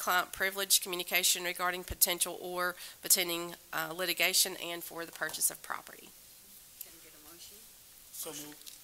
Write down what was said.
attorney-client privilege communication regarding potential or pending litigation and for the purchase of property. Can I get a motion? So moved.